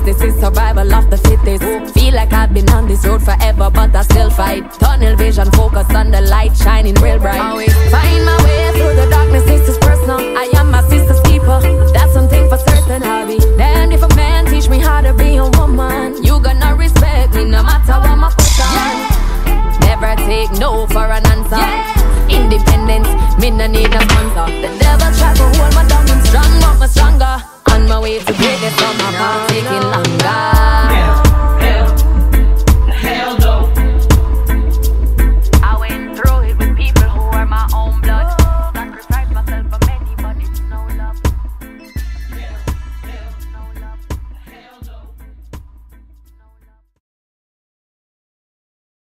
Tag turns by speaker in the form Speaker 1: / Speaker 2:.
Speaker 1: this is survival of the fittest. Feel like I've been on this road forever, but I still fight. Tunnel vision, focus on the light, shining real bright. Always find my